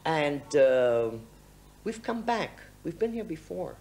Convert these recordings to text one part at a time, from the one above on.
And we've come back. We've been here before.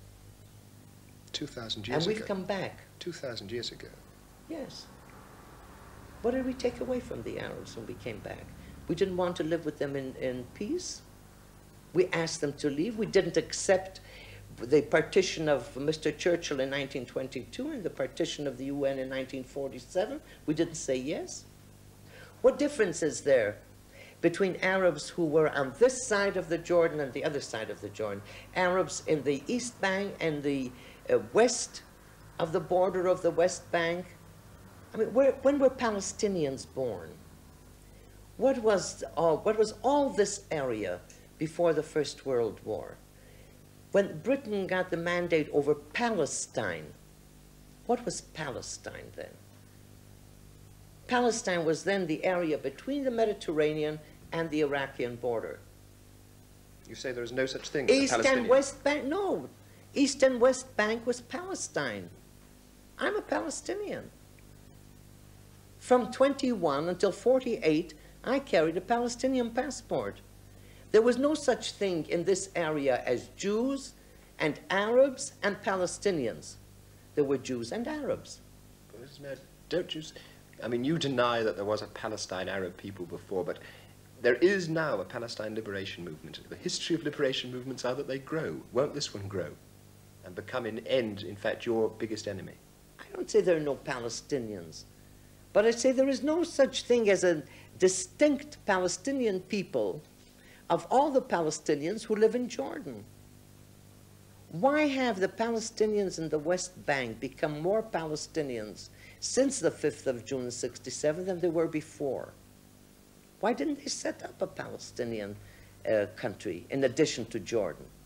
2,000 years ago. And we've come back. 2,000 years ago. Yes. What did we take away from the Arabs when we came back? We didn't want to live with them in peace. We asked them to leave. We didn't accept the partition of Mr. Churchill in 1922 and the partition of the UN in 1947. We didn't say yes. What difference is there between Arabs who were on this side of the Jordan and the other side of the Jordan? Arabs in the East Bank and the west of the border of the West Bank. I mean, when were Palestinians born? What was all this area before the First World War? When Britain got the mandate over Palestine, what was Palestine then? Palestine was then the area between the Mediterranean and the Iraqi border. You say there is no such thing as East and West Bank, no. East and West Bank was Palestine. I'm a Palestinian. From 21 until 48, I carried a Palestinian passport. There was no such thing in this area as Jews and Arabs and Palestinians. There were Jews and Arabs. Don't you... I mean, you deny that there was a Palestine Arab people before, but there is now a Palestine liberation movement. The history of liberation movements are that they grow. Won't this one grow and become in end, in fact, your biggest enemy? I don't say there are no Palestinians, but I say there is no such thing as a distinct Palestinian people of all the Palestinians who live in Jordan. Why have the Palestinians in the West Bank become more Palestinians since the 5th of June 67 than they were before? Why didn't they set up a Palestinian country in addition to Jordan?